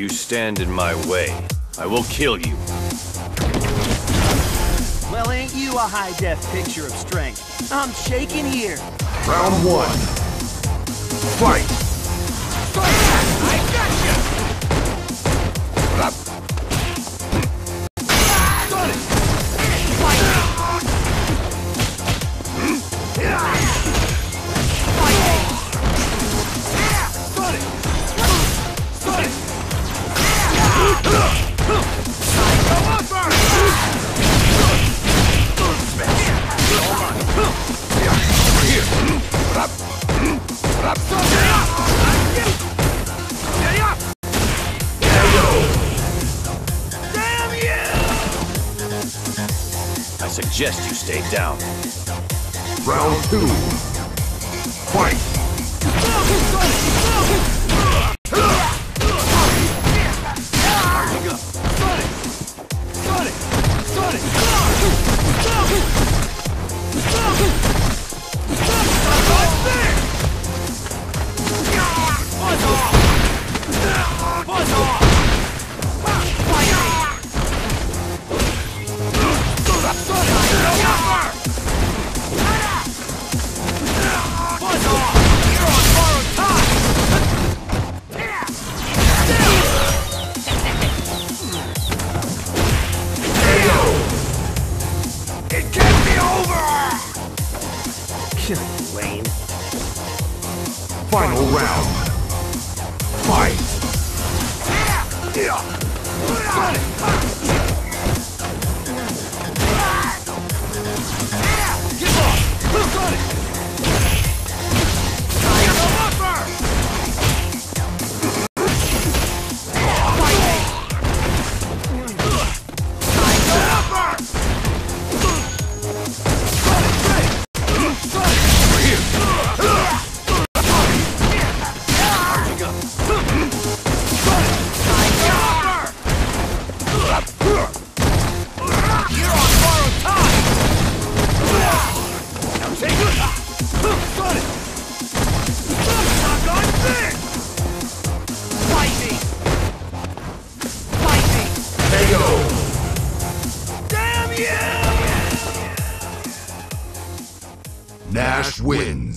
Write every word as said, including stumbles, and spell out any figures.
you stand in my way, I will kill you. Well, ain't you a high-def picture of strength? I'm shaking here. Round one. Fight! I gotcha! Got it! Fight! Got it! Got it! Damn you! I suggest you stay down. Round two. Fight! Lame. Final round. Fight! Nash wins.